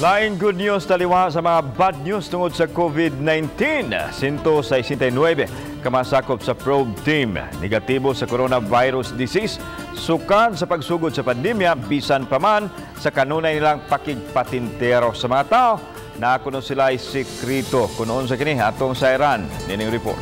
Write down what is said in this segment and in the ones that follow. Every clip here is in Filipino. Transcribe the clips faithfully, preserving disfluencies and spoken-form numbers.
Laing good news taliwa sa mga bad news tungod sa COVID nineteen. one hundred sixty-nine kamasakop sa probe team. Negatibo sa coronavirus disease. Sukan sa pagsugod sa pandemya, bisan pa man sa kanunay nilang pakigpatintero sa mga tao. Nakuno sila ay sikrito. Kunoon sa kini, atong sa Iran. Nining report.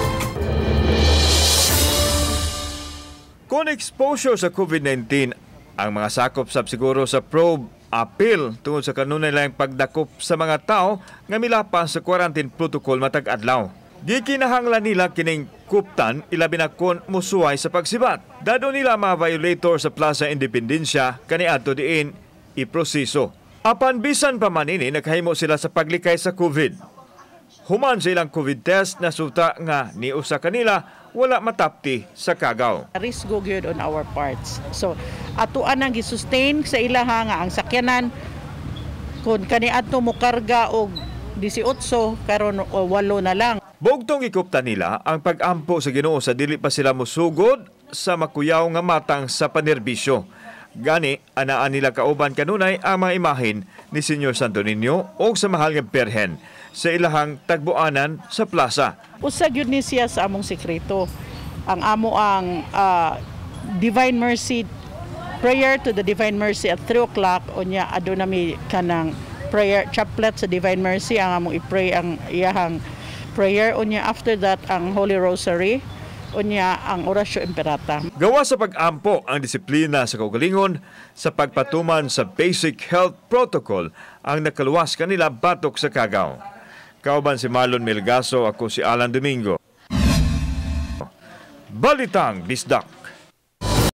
Kung exposure sa COVID nineteen, ang mga sakop sab siguro sa probe apil tungod sa kanunay lang pagdakop sa mga tao nga milapas sa quarantine protocol matag adlaw. Gikinahanglan nila kining kuptan ilabi na kon musuway sa pagsibat. Dado nila mga violator sa Plaza Independencia kaniadto diin iproseso. Apan bisan pa man ini naghimo sila sa paglikay sa COVID. Human sa ilang COVID test na suta nga ni usa kanila wala matapti sa kagaw. Risk go good on our parts. So atuan ang gisustain sa ilaha nga ang sakyanan kun kaniadto mo karga og eighteen karon walo na lang. Bugtong ikuptan nila ang pag-ampo sa Ginoo sa dili pa sila musugod sa makuyaw nga matang sa panerbisyo. Gani, anaan nila kauban kanunay ang mga imahin ni Senyor Santo Niño o sa mahal nga Birhen sa ilahang tagbuanan sa plaza. Usa gyud ni siya sa among sekreto. Ang amo ang uh, Divine Mercy, prayer to the Divine Mercy at three o'clock. Unya aduna mi kanang prayer chaplet sa Divine Mercy ang among i-pray ang iyahang prayer. Unya after that ang Holy Rosary. Unya ang Orasyo Imperata. Gawa sa pag-ampo ang disiplina sa kaugalingon sa pagpatuman sa basic health protocol ang nakaluwas kanila batok sa kagaw. Kauban si Marlon Melgaso, ako si Alan Domingo. Balitang Bisdak.